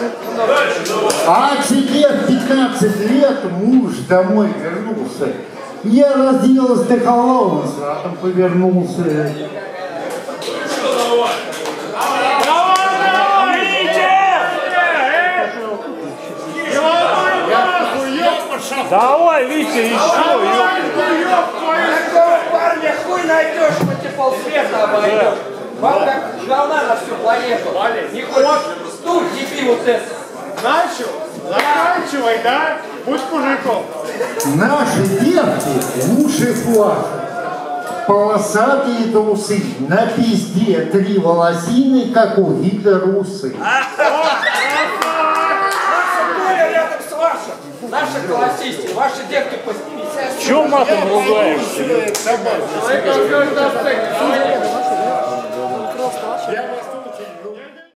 А тебе в 15 лет муж домой вернулся. Я разделась до колонна, а там повернулся. Давай, Витя, еще! Такого парня хуй найдешь, хоть и полсвета обойдешь. Вам как говна на всю планету. Не хочешь стул, еби вот это. Начал? Заканчивай, да? Будь мужиком. Наши девки уши флаг, полосатые трусы, на пизде 3 волосины, как у Гитлера усы. Рядом с вашим. Наши классисты, ваши девки по 70. Чё матом ругаешься?